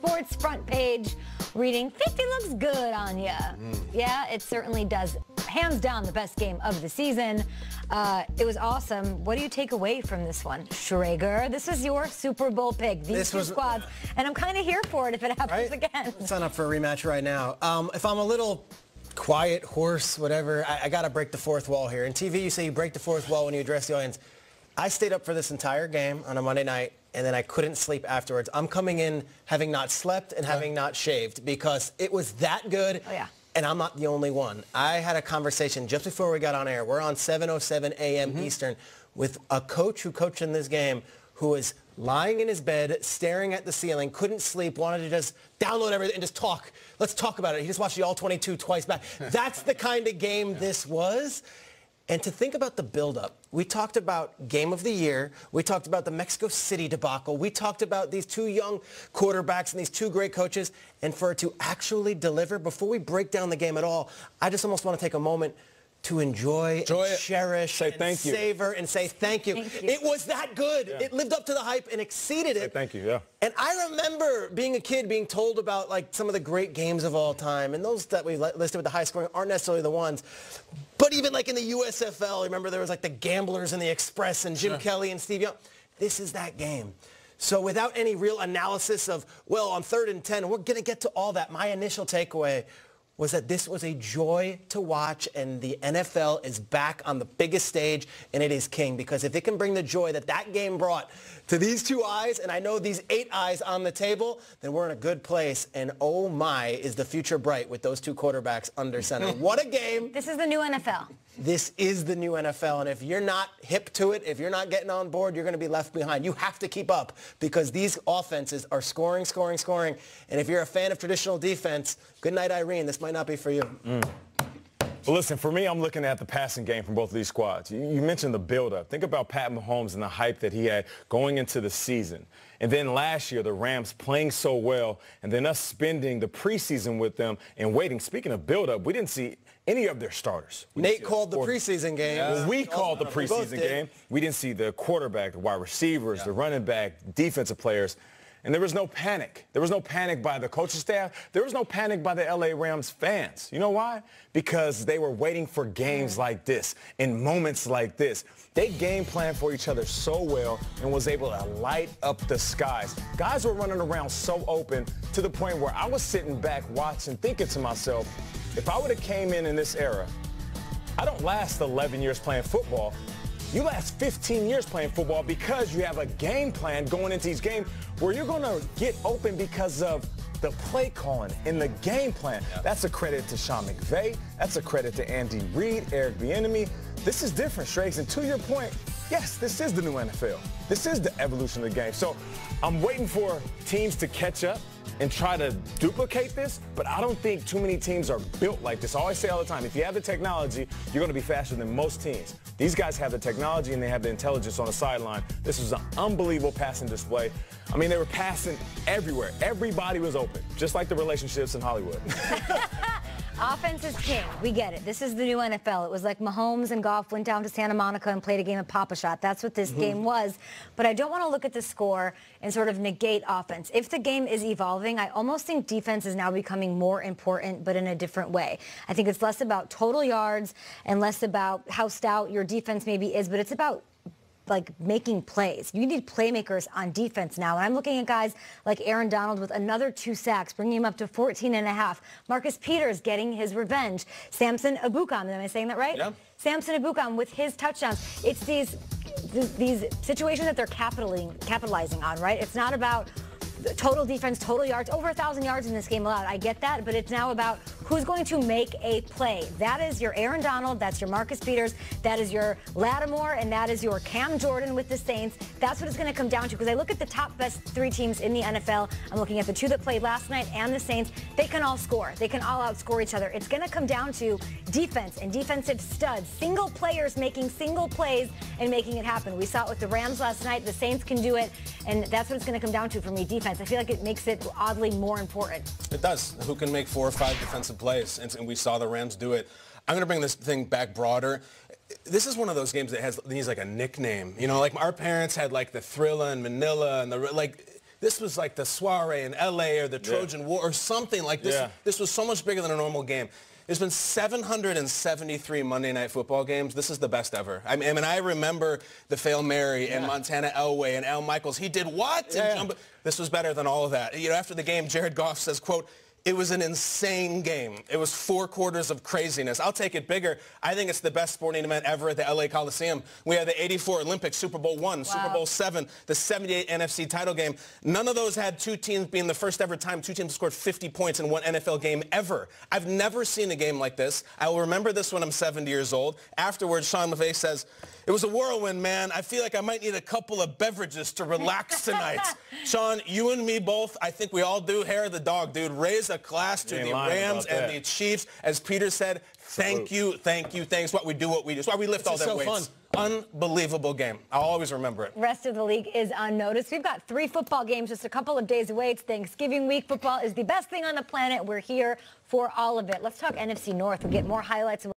Sports front page reading 50 looks good on ya. Yeah, it certainly does. Hands down the best game of the season. It was awesome. What do you take away from this one, Schrager? This is your Super Bowl pick. These two squads, and I'm kind of here for it if it happens again. Sign up for a rematch right now. If I'm a little quiet, hoarse, whatever, I got to break the fourth wall here. In TV, you say you break the fourth wall when you address the audience. I stayed up for this entire game on a Monday night, and then I couldn't sleep afterwards. I'm coming in having not slept and having not shaved because it was that good. Oh, yeah. And I'm not the only one. I had a conversation just before we got on air. We're on 7:07 a.m. Eastern with a coach who coached in this game who was lying in his bed, staring at the ceiling, couldn't sleep, wanted to just download everything and just talk. Let's talk about it. He just watched the All-22 twice back. That's the kind of game this was. And to think about the buildup, we talked about Game of the Year. We talked about the Mexico City debacle. We talked about these two young quarterbacks and these two great coaches. And for it to actually deliver, before we break down the game at all, I just almost want to take a moment to enjoy and cherish and savor and say thank you. It was that good. Yeah. It lived up to the hype and exceeded it. Thank you, yeah. And I remember being a kid being told about like some of the great games of all time, and those that we listed with the high scoring aren't necessarily the ones. But even like in the USFL, remember there was like the Gamblers and the Express and Jim Kelly and Steve Young. This is that game. So without any real analysis of, well, on 3rd and 10, we're going to get to all that. My initial takeaway was that this was a joy to watch, and the NFL is back on the biggest stage, and it is king. Because if it can bring the joy that that game brought to these two eyes, and I know these 8 eyes on the table, then we're in a good place. And oh my, is the future bright with those two quarterbacks under center. What a game. This is the new NFL. This is the new NFL, and if you're not hip to it, if you're not getting on board, you're going to be left behind. You have to keep up because these offenses are scoring, scoring, scoring. And if you're a fan of traditional defense, good night, Irene. This might not be for you. Well, listen, for me, I'm looking at the passing game from both of these squads. You mentioned the build-up. Think about Pat Mahomes and the hype that he had going into the season. And then last year, the Rams playing so well, and then us spending the preseason with them and waiting. Speaking of build-up, we didn't see any of their starters. Nate called the preseason game. Well, we called the preseason game. We didn't see the quarterback, the wide receivers, the running back, defensive players. And there was no panic. There was no panic by the coaching staff. There was no panic by the L.A. Rams fans. You know why? Because they were waiting for games like this and moments like this. They game planned for each other so well and was able to light up the skies. Guys were running around so open to the point where I was sitting back watching, thinking to myself, if I would have came in this era, I don't last 11 years playing football. You last 15 years playing football because you have a game plan going into each game where you're going to get open because of the play calling and the game plan. That's a credit to Sean McVay. That's a credit to Andy Reid, Eric Bieniemy. This is different, Strakes. And to your point, yes, this is the new NFL. This is the evolution of the game. So I'm waiting for teams to catch up and try to duplicate this, but I don't think too many teams are built like this. I always say all the time, if you have the technology, you're going to be faster than most teams. These guys have the technology and they have the intelligence on the sideline. This was an unbelievable passing display. I mean, they were passing everywhere. Everybody was open, just like the relationships in Hollywood. Offense is king. We get it. This is the new NFL. It was like Mahomes and Goff went down to Santa Monica and played a game of Pop-A-Shot. That's what this game was. But I don't want to look at the score and sort of negate offense. If the game is evolving, I almost think defense is now becoming more important, but in a different way. I think it's less about total yards and less about how stout your defense maybe is, but it's about like making plays. You need playmakers on defense now. And I'm looking at guys like Aaron Donald with another 2 sacks, bringing him up to 14.5. Marcus Peters getting his revenge. Samson Ebukam, am I saying that right? Yeah. Samson Ebukam with his touchdowns. It's these situations that they're capitalizing on, right? It's not about total defense, total yards, over 1,000 yards in this game allowed. I get that, but it's now about who's going to make a play. That is your Aaron Donald, that's your Marcus Peters, that is your Lattimore, and that is your Cam Jordan with the Saints. That's what it's going to come down to, because I look at the top best 3 teams in the NFL. I'm looking at the 2 that played last night and the Saints. They can all score. They can all outscore each other. It's going to come down to defense and defensive studs, single players making single plays and making it happen. We saw it with the Rams last night. The Saints can do it, and that's what it's going to come down to for me, defense. I feel like it makes it oddly more important. It does. Who can make 4 or 5 defensive plays? And we saw the Rams do it. I'm going to bring this thing back broader. This is one of those games that needs like a nickname. You know, like our parents had like the Thrilla and Manila and the like. this was like the soiree in LA or the Trojan War or something like this. This was so much bigger than a normal game. There's been 773 Monday Night Football games. This is the best ever. I mean, I remember the Fail Mary and Montana Elway and Al Michaels. He did what? This was better than all of that. You know, after the game, Jared Goff says, quote, "It was an insane game. It was 4 quarters of craziness. I'll take it bigger. I think it's the best sporting event ever at the LA Coliseum. We had the 84 Olympics, Super Bowl I, Super Bowl VII, the 78 NFC title game. None of those had 2 teams being the first ever time 2 teams scored 50 points in one NFL game ever. I've never seen a game like this. I will remember this when I'm 70 years old." Afterwards, Sean McVay says, "It was a whirlwind, man. I feel like I might need a couple of beverages to relax tonight." Sean, you and me both, I think we all do. Hair of the dog, dude. Raise a glass to the Rams and the Chiefs. As Peter said, thank you, thanks. What we do, what we do. It's why we lift all that weights. Unbelievable game. I'll always remember it. Rest of the league is unnoticed. We've got 3 football games just a couple of days away. It's Thanksgiving week. Football is the best thing on the planet. We're here for all of it. Let's talk NFC North. We'll get more highlights.